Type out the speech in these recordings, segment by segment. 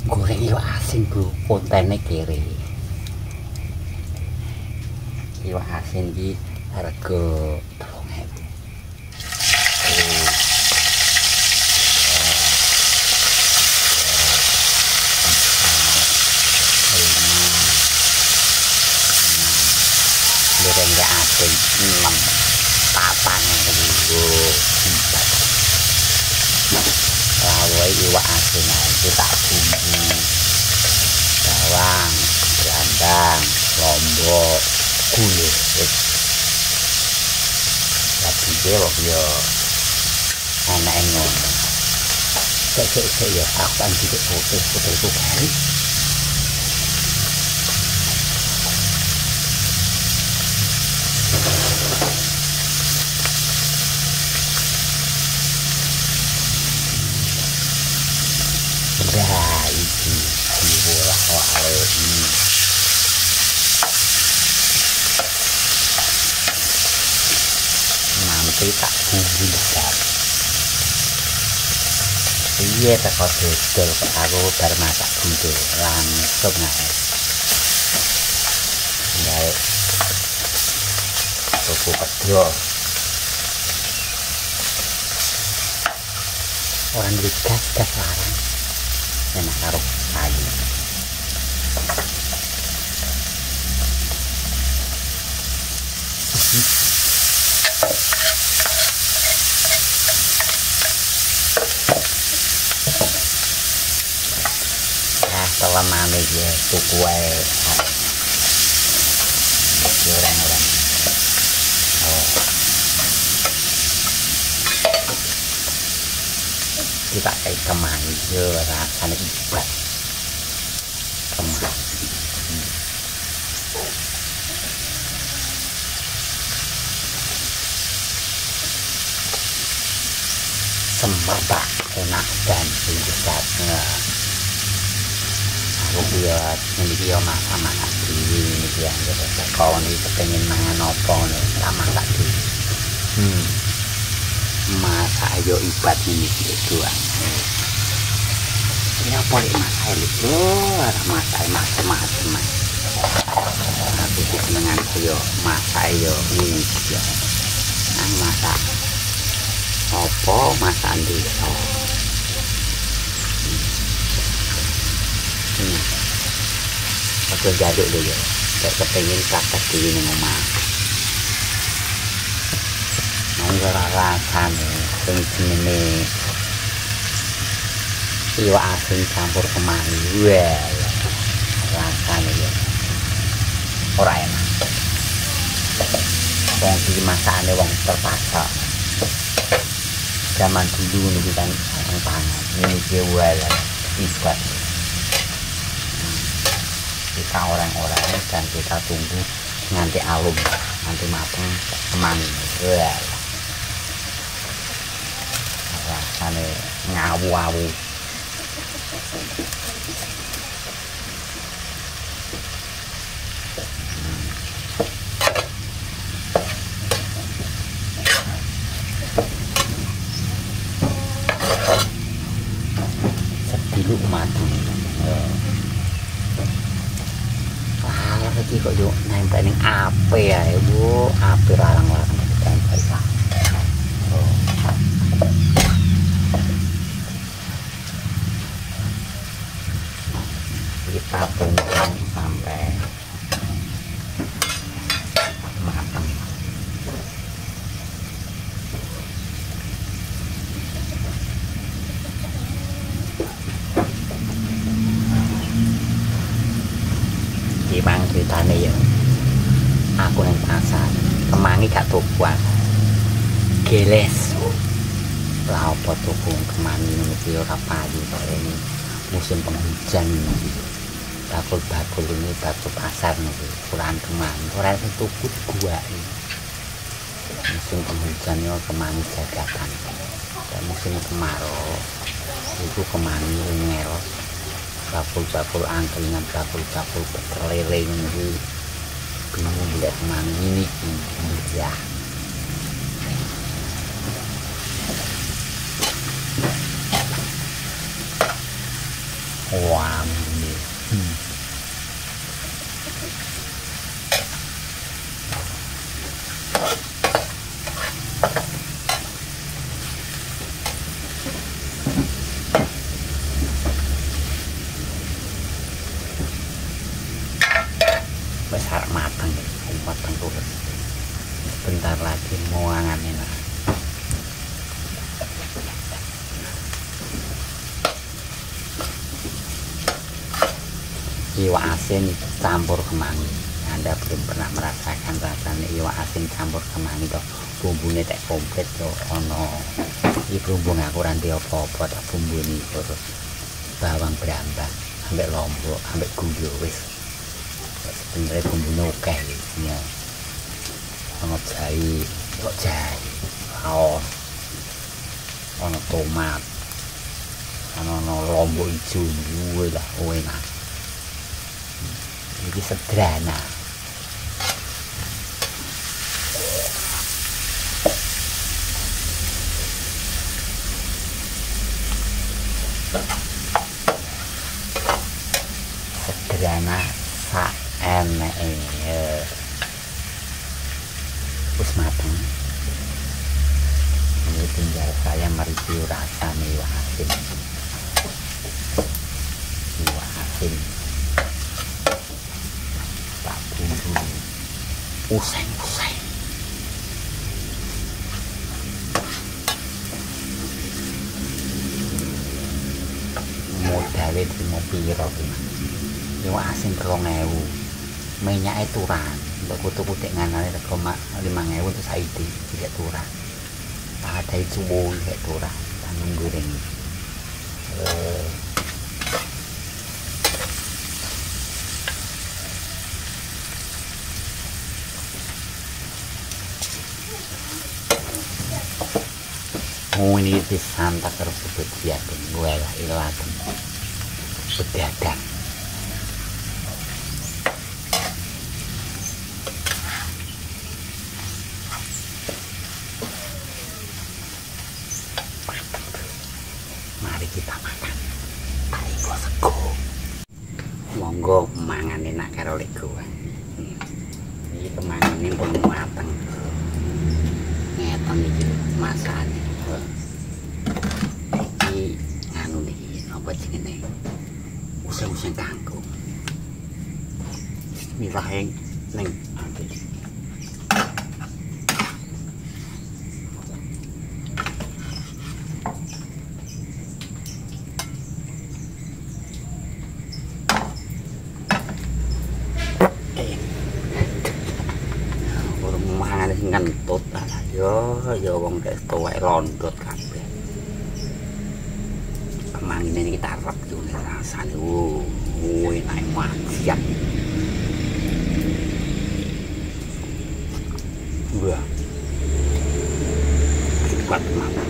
goreng iwak asin bro, kontennya kere. Iwak asin iki harga 3.000. Goreng iwak asin 6 papan dulu. Lalu iwak asin aja tak bumbu bawang, berandang, lombok, gula. Tapi dia yo enak ngono. Cek ya, aku kan juga foto itu kan. Nah, itu diolah-olah ini. Nanti tak bumbu besar. Iya, teko dodol kok aku bar masak bumbu langsung ae. Tinggal tuku pedho. Orang duit gas larang. Enak karo kayu. Telemane ya tuku wae. Orang-orang. Oh. Kita kayak kemani yo rasane ibat. Kemani. Semerbak enak dan lezatnya. Aku buat ini yo masak dhewe iki ya kalau ini kepengen mangan apa ngono tak masak dhewe. Masak ayo ibat ini doang. Ini apa lek masak lho, masak macam-macam. Aku sih senengan yo masak yo ini ya. Nang masak apa masakan desa. Aku jaduk dulu ya, kepengen praktek dulu nih ngomong. Nggak rasanya, ini iwak asin campur kemani, wah, rasanya ya, orang enak. Wong di masakannya wong terpaksa. Zaman dulu nih kan orang pangan, ini jual ibat. Kita orang-orang dan kita tunggu nanti alum, nanti mateng kemani. Wah. Rasane ngawu-awu. Sediluk mateng. Iki kok yo nempel ning ape ae, Bu. Ape larang-larang ditempel lah. Oh. Kita tunggu sampai matang. Bang ceritane ya aku yang pasar kemangi gak tukuan geles lah apa tuku kemangi ini ora payu kaya ini musim penghujan ini bakul-bakul ini batu pasar nih kurang kemangi orang yang tuku gua ini musim penghujan ini kemangi jagatan dan musim kemarau itu kemangi ngeros bakul-bakul angkringan, bakul-bakul berlele ini bingung lihat kemana ini ya. Wah, ini. Besar matang ya, matang terus. Sebentar lagi mau anganin lah. Iwak asin campur kemangi. Anda belum pernah merasakan rasanya iwak asin campur kemangi toh bumbunya tak komplit toh ono iki bumbu ngaku ranti apa-apa tak bumbu ini terus bawang brambang ambek lombok ambek gula wis sebenarnya bumbunya oke ya ono jahe kok jahe saus ono tomat ono lombok hijau gue lah enak. Ini sederhana. Sederhana saeneke. Wis mateng. Ini tinggal saya mereview rasa iwak asin. Iwak asin. Useng-useng modalnya terima piro iwak asin 3.000 minyaknya turun untuk kutu-kutik nganalnya 5.000 untuk saidi tidak turun ada itu tidak turun tangan goreng oh ini disantap terus sebut biadeng gue lah ilatem bedadang mari kita makan taiko sego monggo mangan enak karo lek gue ini kemangan ini pun mateng ngeten iki masane iki nganu niki apa jenenge useng-useng kangkung bismillah ning ngentut lah yo wong dek tuwek londot kabeh kemangine iki kita arep yo rasane enak maksiat wah kuat banget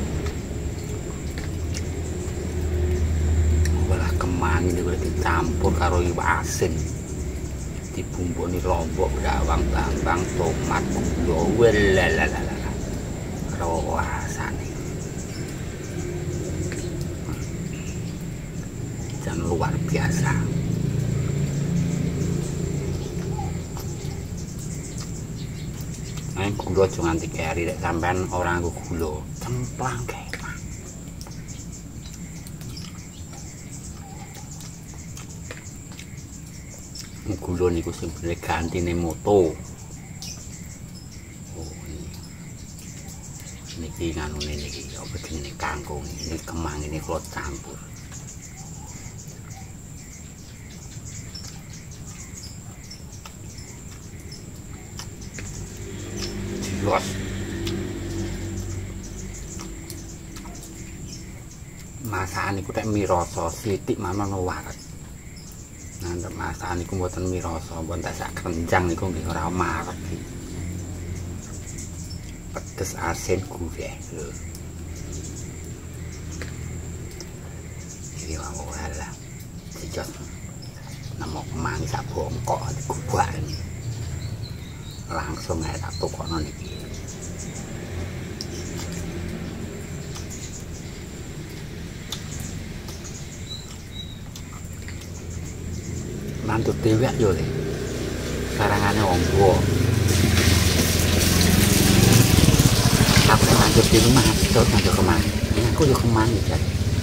walah kemangine iki dicampur karo iwak asin dibumboni lombok bawang bambang tomat gula lalalala rasane dan luar biasa nek gula aja nganti keri nek sampean ora nggo gula cemplang kae gula niku sing bener gantine moto. Oh niki nganune niki apa jenenge kangkung ini kemang ini kula campur. Jelas. Masakan niku tek mi rasa sithik manono waret. Nanti masakan niku mboten mirasa, mboten tak sak kerenjang niku nggih ora marep iki. Pedes asin gurih lho. Iki wae lah. Sejak nemu kemang sak bongkok digubah ini. Langsung ae tak tukokno niki. mantuk dewek yo le. Karangane wong tuwa. Aku mantuk di rumah, terus mantuk kemana? Aku yo kemana ya?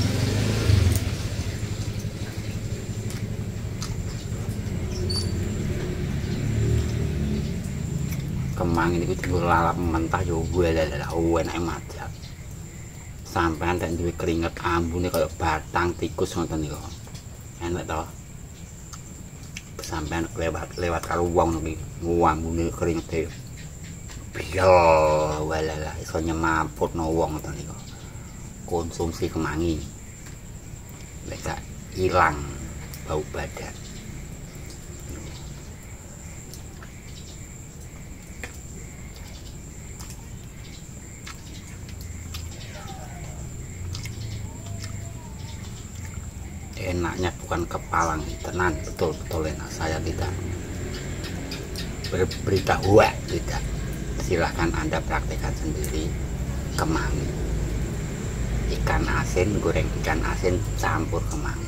Kemang ini timbul lalap mentah yo gue lala enak amat. Sampean tak duwe keringet ambune kaya batang tikus ngoten niku. Enak to. Sampean lewat karo wong iki ngambune keringete. Biyo walala iso nyemamputno wong ngoten niku. Konsumsi kemangi. Lek ilang bau badan. Enaknya bukan kepalang tenan, betul-betul enak. Saya tidak berberita huak, tidak. Silahkan Anda praktekkan sendiri. Kemangi, ikan asin, goreng ikan asin campur kemangi.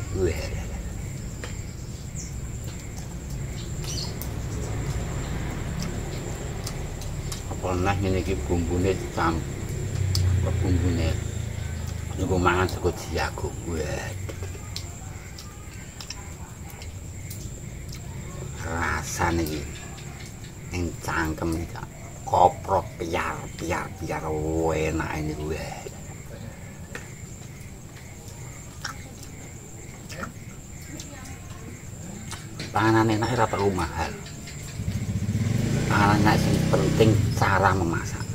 Apalagi ini bumbune dicampur, bumbune niku mangan sego jagung. Rasane iki ning cangkem iki koprok piar enak ini gue. Panganan enak ora perlu mahal. Panganan sing penting cara memasak.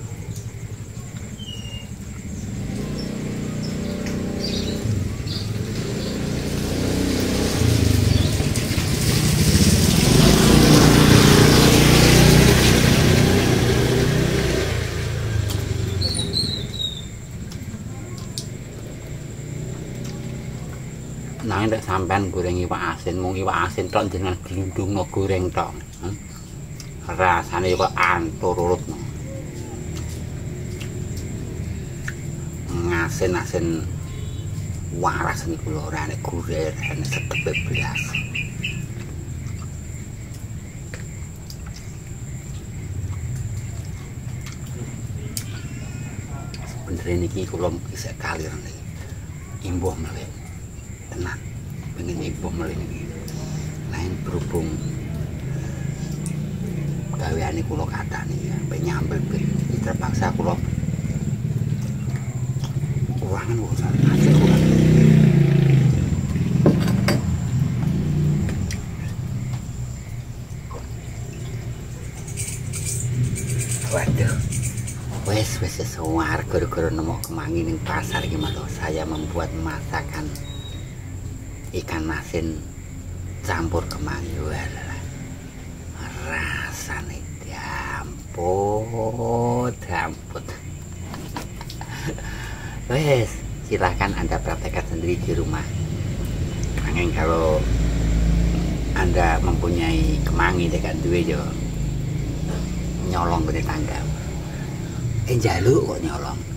Nah, nek sampean goreng iwak asin, mung iwak asin tok jenengan glundungno goreng tok. Rasane kok anturutno. Ngasin-asin waras niku lho ora nek goreng sedepe blas. Sebenarnya niki kula isih kali rene. Imbuh melih. Tenang, pengen ibu melih ini. Lain berhubung gaweane kula kathah niki, pengen nyambel terpaksa kula kurangan urusan aja kurang. Waduh, wes sesuar gara-gara nemu kemangi ning pasar gimana? Saya membuat masakan ikan asin campur kemangi. Rasane damput. Wes, silahkan Anda praktekkan sendiri di rumah. Angin kalau Anda mempunyai kemangi dekat duwe yo nyolong ke tangga. Njaluk kok nyolong.